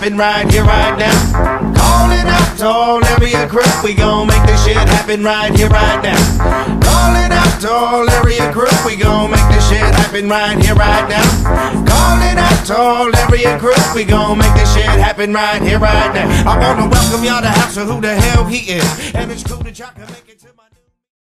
happen right here, right now. Calling out to all area crew, we gon' make this shit happen right here, right now. Calling out to all area crew, we gon' make this shit happen right here, right now. Calling out to all area crew, we gon' make this shit happen right here, right now. I wanna welcome y'all to House of Who the Hell He Is, and it's cool that y'all can make it to my